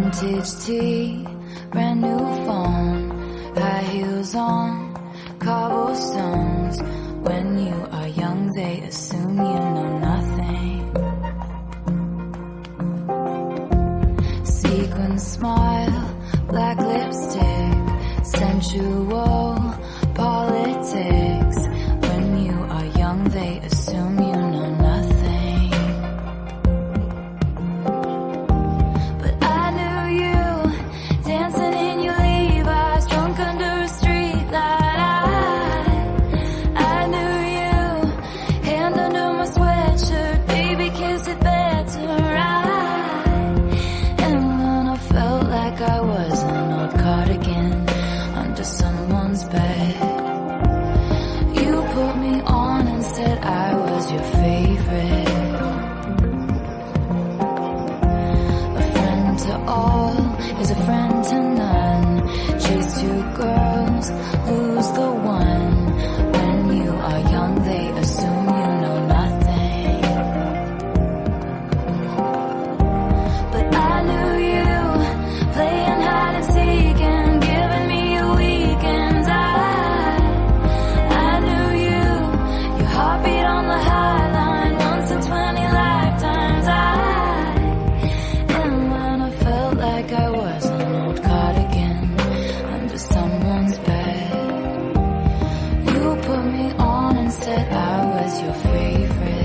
Vintage tea, brand new phone, high heels on, cobblestones. When you are young, they assume you know nothing. Sequin smile, black lipstick, sensual politics. When you are young, they assume you know nothing. But I knew you, dancing in your Levi's, drunk under a streetlight. I knew you, hand under my sweatshirt, baby, kiss it better, right? And when I felt like I was an old cardigan under someone's bed, you put me on and said I was your favorite. A friend to all is a friend to none. Chase two girls, lose the one. When you are young, they assume you know nothing. But I knew you, playing hide and seek and giving me your weekends. I knew you, your heartbeat on the high line, once in 20 lifetimes. And when I felt like I was an old cardigan under someone's bed, you put me on and said I was your favorite.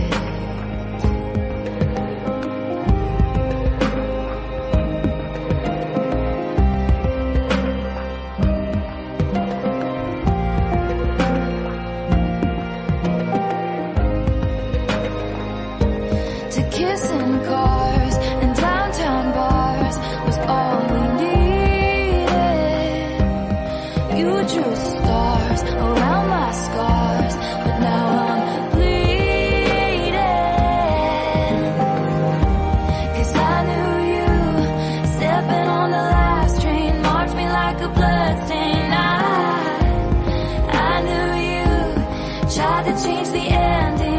To kiss in cars and downtown bars was all we needed. You drew stars around my scars, but now I'm bleeding. 'Cause I knew you, stepping on the last train, marked me like a bloodstain. I knew you, tried to change the ending.